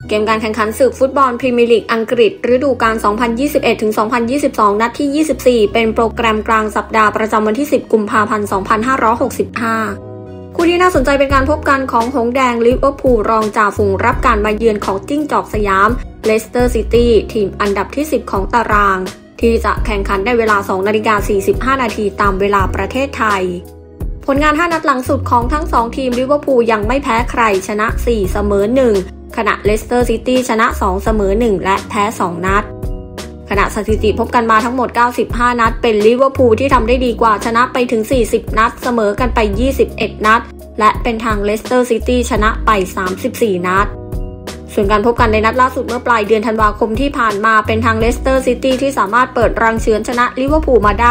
เกมการแข่งขันศึกฟุตบอลพรีเมียร์ลีกอังกฤษฤดูกาล 2021-2022 นัดที่ 24 เป็นโปรแกรมกลางสัปดาห์ประจำวันที่ 10 กุมภาพันธ์ 2565 คู่ที่น่าสนใจเป็นการพบกันของหงส์แดงลิเวอร์พูลรองจ่าฝูงรับการมาเยือนของจิ้งจอกสยามเลสเตอร์ซิตี้ทีมอันดับที่ 10 ของตารางที่จะแข่งขันในเวลา 2:45 นาทีตามเวลาประเทศไทยผลงาน 5 นัดหลังสุดของทั้ง 2 ทีมลิเวอร์พูลยังไม่แพ้ใครชนะ 4 เสมอ 1 ขณะเลสเตอร์ซิตี้ชนะ 2 เสมอ 1 และแพ้ 2 นัดขณะสถิติพบกันมาทั้งหมด 95 นัดเป็นลิเวอร์พูลที่ทำได้ดีกว่าชนะไปถึง 40 นัดเสมอกันไป 21 นัดและเป็นทางเลสเตอร์ซิตี้ชนะไป 34 นัดส่วนการพบกันในนัดล่าสุดเมื่อปลายเดือนธันวาคมที่ผ่านมาเป็นทางเลสเตอร์ซิตี้ที่สามารถเปิดรังเฉือนชนะลิเวอร์พูลมาได้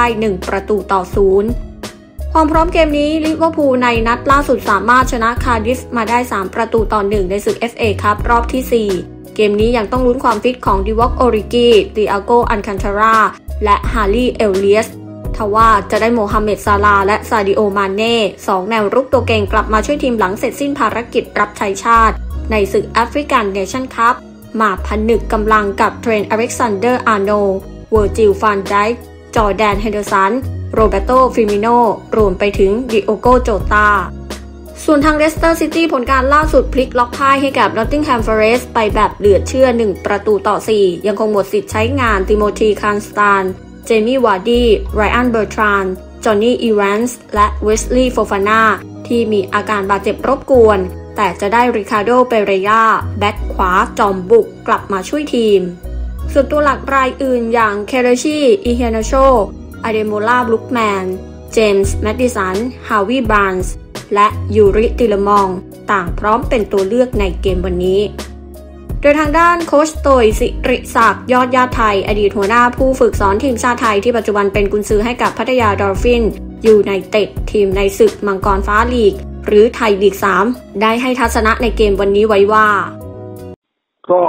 1-0 ความพร้อมเกมนี้ลิเวอร์พูลในนัดล่าสุดสามารถชนะคาร์ดิฟมาได้ 3-1 ในศึก FA คัพรอบที่ 4 เกมนี้ยังต้องลุ้นความฟิตของดิวอกโอริกีติอาโกอันคันทาราและฮารีเอลเลียสทว่าจะได้โมฮัมเหม็ดซาลาและซาดิโอมาเน่2แนวรุกตัวเก่งกลับมาช่วยทีมหลังเสร็จสิ้นภารกิจรับใช้ชาติในศึกแอฟริกันเนชั่นคัพมาผนึกกำลังกับเทรนต์อเล็กซานเดอร์อาร์โนลด์เวอร์จิลฟานไดค์จอร์แดนเฮนเดอร์สันโรเบโตฟิมิโนรวมไปถึงดิโอโกโจตาส่วนทางเลสเตอร์ซิตี้ผลการล่าสุดพลิกล็อกพ่ายให้กับนอตติงแฮมฟอเรสต์ไปแบบเหลือเชื่อ1-4ยังคงหมดสิทธิ์ใช้งานติโมธีคานสตานเจมี่วาร์ดี้ไรอันเบอร์ทรานจอห์นนี่อีแวนส์และเวสลีย์โฟฟาน่าที่มีอาการบาดเจ็บรบกวนแต่จะได้ริคาร์โดเปเรย่าแบ็คขวาจอมบุกกลับมาช่วยทีมส่วนตัวหลักรายอื่นอย่างเคเรชีอิเฮนาโชอเดโมลาบลุกแมนเจมส์แมดดิสันฮาวิบาร์นส์และยูริติลมองต่างพร้อมเป็นตัวเลือกในเกมวันนี้โดยทางด้านโค้ชโตยสิริศักดิ์ยอดญาติไทยอดีตหัวหน้าผู้ฝึกสอนทีมชาติไทยที่ปัจจุบันเป็นกุนซือให้กับพัทยาดอลฟินยูไนเต็ดทีมในศึกมังกรฟ้าลีกหรือไทยลีก 3ได้ให้ทัศนะในเกมวันนี้ไว้ว่าก็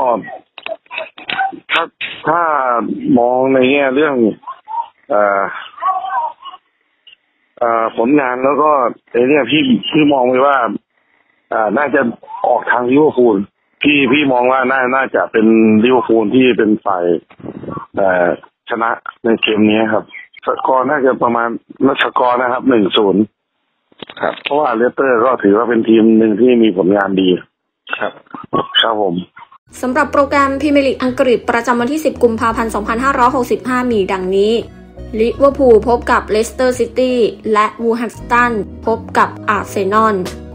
ถ้ามองในแง่เรื่องผลงานแล้วก็ในเรื่องพี่มองไว้ว่าน่าจะออกทางลิเวอร์พูลพี่มองว่าน่าจะเป็นลิเวอร์พูลที่เป็นฝ่ายชนะในเกมนี้ครับสกอร์น่าจะประมาณสกอร์นะครับ 1-0 ครับเพราะว่าเลสเตอร์ก็ถือว่าเป็นทีมหนึ่งที่มีผลงานดีครับครับผมสำหรับโปรแกรมพรีเมียร์ลีกอังกฤษประจำวันที่ 10 กุมภาพันธ์ 2565 มีดังนี้ลิเวอร์พูลพบกับเลสเตอร์ซิตี้และวูแฮมป์ตันพบกับอาร์เซนอล